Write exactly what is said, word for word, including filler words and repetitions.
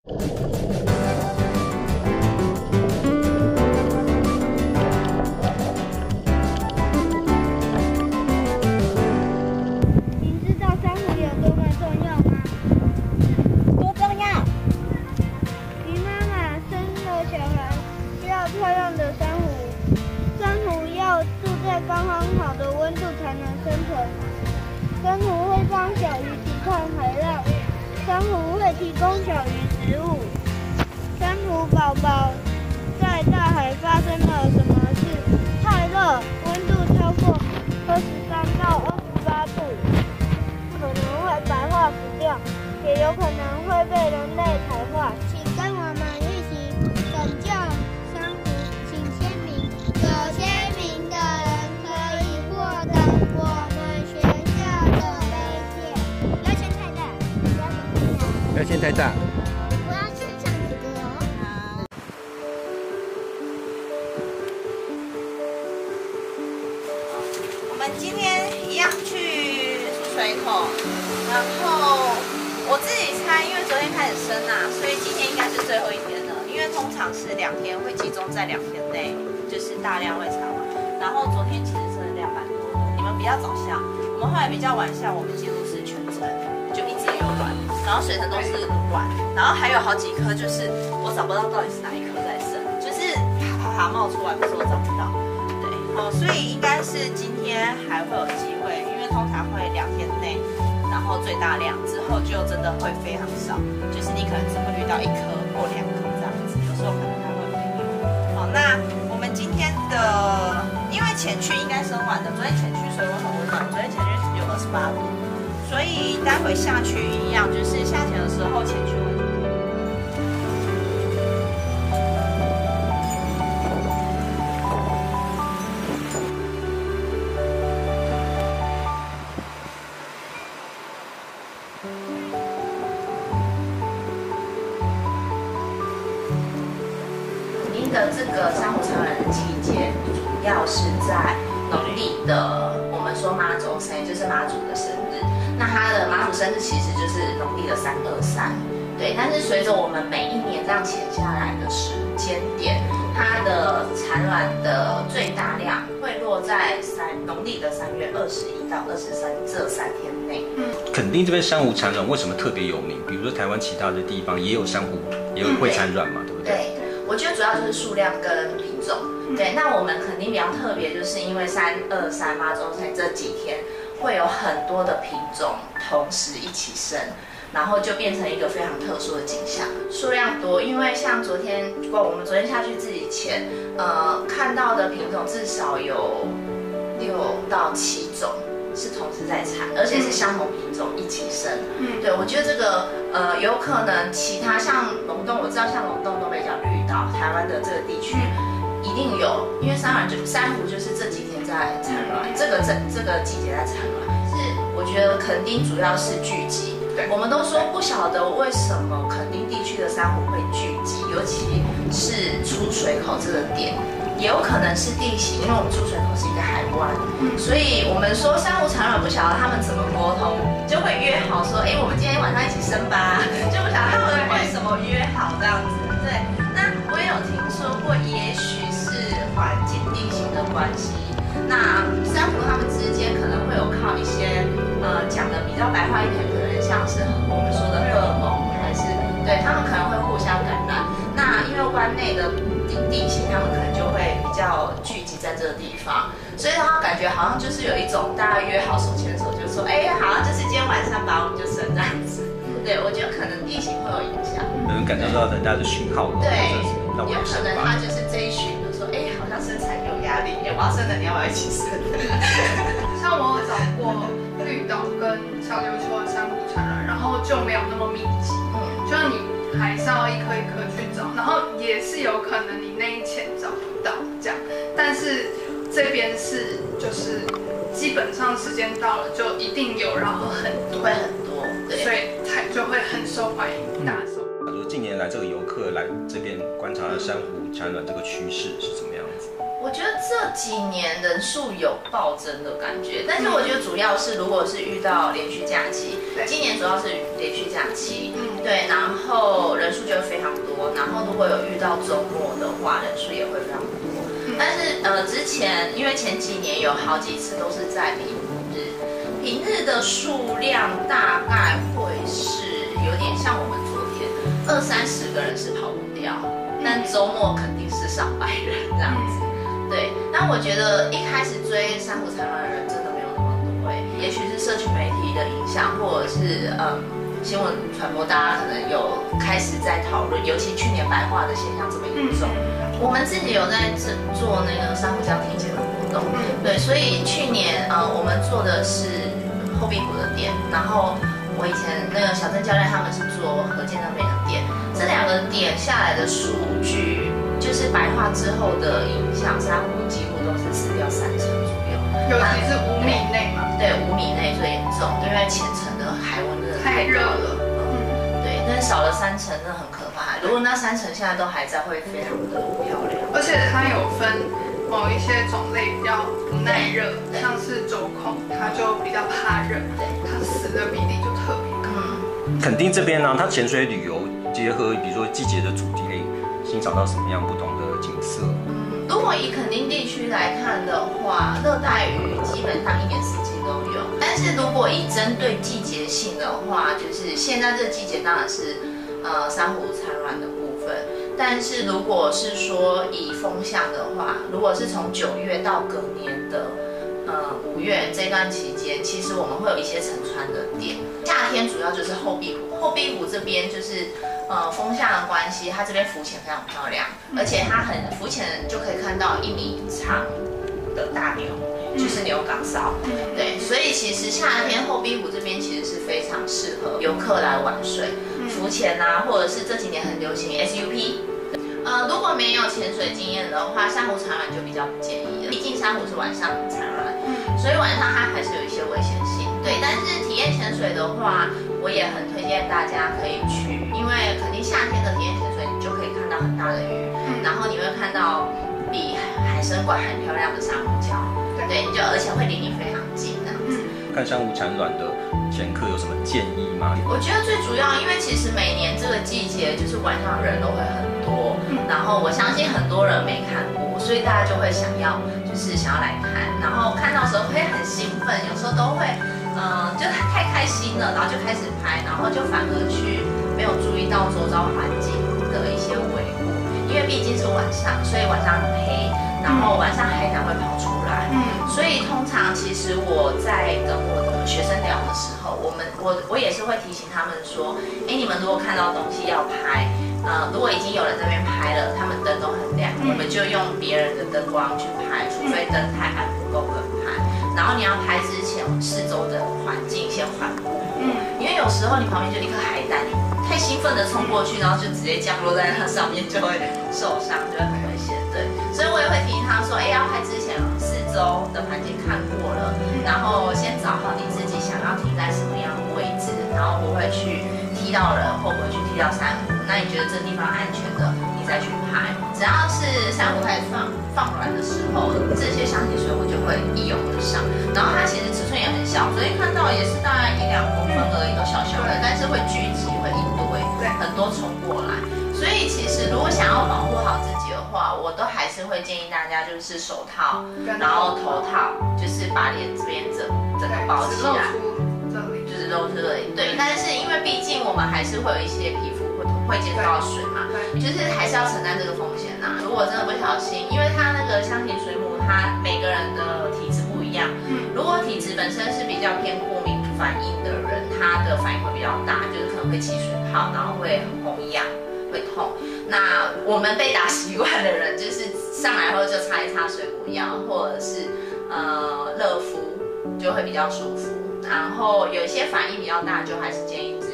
刚刚好的温度才能生存。珊瑚会帮小鱼抵抗海浪，珊瑚会提供小鱼食物。珊瑚宝宝在大海发生了什么事？太热，温度超过二十三到二十八度，可能会白化死掉，也有可能会被人类采化。请跟我们一起拯救珊瑚，请签名，有签名的人可以获得我们学校的杯垫。不要签太大，不要签太大。 不要签太大。 我要吃唱歌哦。好。 我们今天一样去出水口，然后我自己猜，因为昨天开始升啊，所以今天应该是最后一天了。因为通常是两天会集中在两天内，就是大量会采完。然后昨天其实真的量蛮多的，你们比较早下，我们后来比较晚下，我们几乎是全程就一直游卵，然后水层都是卵，然后还有好几颗就是我找不到到底是哪一颗在生，就是啪啪冒出来，可是我找不到。对，哦，所以应该是今天还会有机会，因为通常会两天内。然后最大量之后就真的会非常少，就是你可能只会遇到一颗或两颗这样子，有时候可能还会没有。好，那我们今天的，因为前区应该生完的，昨天前区水温很温暖，昨天前区只有二十八度，所以待会下区一样，就是夏天的时候前区会。的这个珊瑚产卵的季节，主要是在农历的，我们说妈祖生，就是妈祖的生日。那它的妈祖生日其实就是农历的三二三，对。但是随着我们每一年这样潜下来的时间点，它的产卵的最大量会落在三农历的三月二十一到二十三这三天内。嗯， 垦丁这边珊瑚产卵为什么特别有名？比如说台湾其他的地方也有珊瑚，也有会产卵嘛，对不对？ 对。我觉得主要就是数量跟品种，对。那我们肯定比较特别，就是因为三二三妈祖生这几天会有很多的品种同时一起生，然后就变成一个非常特殊的景象。数量多，因为像昨天，我们昨天下去自己潜，呃，看到的品种至少有六到七种。是同时在产，而且是相同品种一起生。嗯，对，我觉得这个呃，有可能其他像龙洞，我知道像龙洞、东北角、绿岛、台湾的这个地区一定有，因为珊瑚就珊瑚就是这几天在产卵，这个这这个季节在产卵。是，我觉得垦丁主要是聚集。对，我们都说不晓得为什么垦丁地区的珊瑚会聚集，尤其是出水口这个点。也有可能是地形，因为我们出水口是一个海湾，嗯、所以我们说珊瑚产卵不晓得他们怎么沟通，就会约好说，哎，我们今天晚上一起生吧，就不晓得他们为什么约好这样子。对，那我也有听说过，也许是环境地形的关系，那珊瑚它们之间可能会有靠一些，呃，讲的比较白话一点，可能像是我们说的荷尔蒙，还是对他们可能会互相感染。那因为湾内的地形，他们可能就会比较聚集在这个地方，所以他感觉好像就是有一种大家约好手牵手，就说哎，好像就是今天晚上吧，我们就生这样子。对，我觉得可能地形会有影响， 能感受到人家的讯号， 对，有可能他就是这一群，就说哎，好像生产有压力，哎，我要生了，你要不要一起生？ 像我有找过绿岛跟小琉球的珊瑚产卵，然后就没有那么密集，嗯，就像你。还是要一颗一颗去找，然后也是有可能你那一潜找不到这样，但是这边是就是基本上时间到了就一定有，然后很多会很多， 所以才就会很受欢迎，大受。 就是近年来这个游客来这边观察珊瑚产卵这个趋势是怎么样子？ 我我觉得这几年人数有暴增的感觉，但是我觉得主要是如果是遇到连续假期，今年主要是连续假期，嗯，对，然后人数就会非常多，然后如果有遇到周末的话，人数也会非常多。但是呃，之前因为前几年有好几次都是在平日，平日的数量大概会是有点像我们昨天二三十个人是跑不掉，但周末肯定是上百人这样子。对，但我觉得一开始追珊瑚产卵的人真的没有那么多，也许是社群媒体的影响，或者是嗯新闻传播，大家可能有开始在讨论，尤其去年白化的现象这么严重，我们自己有在做那个珊瑚礁体检的活动，对，所以去年呃我们做的是后壁湖的店，然后我以前那个小郑教练他们是做河间那边的店，这两个点下来的数据。就是白化之后的影响，珊瑚几乎都是死掉三成左右， 尤其是五米内嘛。 对，五米内最严重，因为浅层的海温真的太热了。嗯，对，但是少了三成，那很可怕。如果那三成现在都还在，会非常的漂亮。 而且它有分某一些种类比较不耐热，像是轴孔，它就比较怕热，它死的比例就特别高。 嗯，垦丁这边呢，它潜水旅游结合，比如说季节的主题。欣赏到什么样不同的景色？ 嗯，如果以垦丁地区来看的话，热带鱼基本上一年四季都有。但是如果以针对季节性的话，就是现在这个季节当然是呃珊瑚产卵的部分。但是如果是说以风向的话，如果是从九月到隔年的呃五月这段期间，其实我们会有一些沉船的点。夏天主要就是后壁湖，后壁湖这边就是。呃，风向的关系，它这边浮潜非常漂亮，而且它很浮潜就可以看到一米长的大牛，就是牛港烧。对，所以其实夏天后壁湖这边其实是非常适合游客来玩水、浮潜啊，或者是这几年很流行 S U P。呃，如果没有潜水经验的话，珊瑚产卵就比较不建议了，毕竟珊瑚是晚上产卵，所以晚上它还是有一些危险性。对，但是体验潜水的话，我也很推荐大家可以去，因为肯定夏天的体验潜水，你就可以看到很大的鱼，嗯、然后你会看到比海参馆还漂亮的珊瑚礁，对，你就而且会离你非常近这样子。 嗯、看珊瑚产卵的潜客有什么建议吗？ 我觉得最主要，因为其实每年这个季节就是晚上人都会很多，嗯、然后我相信很多人没看过，所以大家就会想要就是想要来看，然后看到的时候会很兴奋，有时候都会。嗯，就太开心了，然后就开始拍，然后就反而去没有注意到周遭环境的一些维护，因为毕竟是晚上，所以晚上很黑，然后晚上海胆会跑出来，嗯，所以通常其实我在跟我的学生聊的时候，我们我我也是会提醒他们说，哎，你们如果看到东西要拍，呃，如果已经有人在那边拍了，他们灯都很亮，嗯、我们就用别人的灯光去拍，除非灯太暗不够人拍。然后你要拍之前，四周的环境先环顾，嗯，因为有时候你旁边就一颗海胆，你太兴奋的冲过去，然后就直接降落在那上面，就会受伤，就会很危险。对，所以我也会提醒他说，哎，要拍之前四周的环境看过了，然后先找好你自己想要停在什么样的位置，然后不会去踢到人，或不会去踢到珊瑚。那你觉得这地方安全的，你再去拍。只要是珊瑚开始放放卵的时候，这些箱体水母就会一拥而上。然后它其实尺寸也很小，所以看到也是大概一两公分而已，都小小的，但是会聚集，会一堆，很多冲过来。所以其实如果想要保护好自己的话，我都还是会建议大家就是手套，然后头套，就是把脸这边整整个包起来，就是露出这里。对，但是因为毕竟我们还是会有一些皮肤会会接触到水嘛，就是还是要承担这个风险呐。如果真的不小心，因为它那个箱体水母，它每个人的体质不一样。嗯，如果体质本身是比较偏过敏反应的人，他的反应会比较大，就是可能会起水泡，然后会很红痒，会痛。那我们被打习惯的人，就是上来后就擦一擦水母药，或者是呃热敷，就会比较舒服。然后有一些反应比较大，就还是建议自